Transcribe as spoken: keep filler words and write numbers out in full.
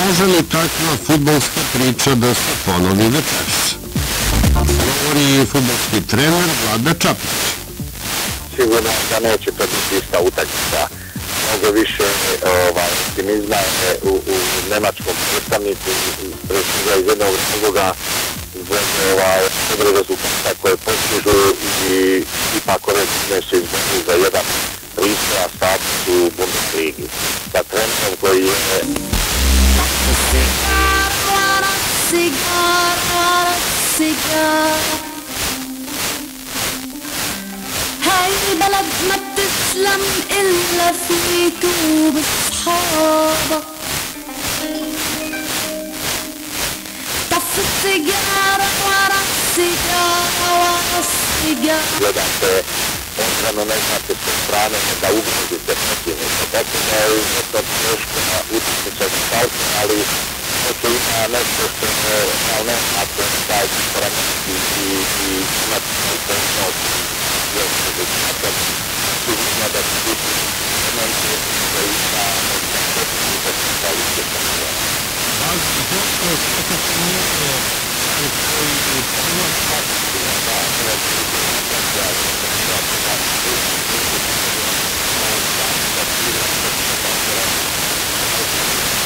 Može li takva fudbalska priča da se ponovi večeras? Govori fudbalski trener Vlada Čapić. Sigurno da neće to biti ista utakmica. Mnogo više optimizma je u nemačkom predstavniku iz jednog razloga zbog dobrog rezultata koje postižu i ipak ove godine se izborili za jedan pristojan status u Bundesligi. Sa trenerom koji je هاي البلد ما بتسلم إلا فيك وبصحابك طف السيجارة ورا السيجارة ورا السيجارة gledate, možda ne znate sa strane da ugrozite protivnika. Potpuno je možda teško na utakmica za salke, ali to ima nešto što je kao nekako taj temperament i imati upošnost još rezultata. Sigurno da će biti momenti da ima možda protivnika sa uspješnom. Važno je to što se nije koji prvo Sigurno da ne bi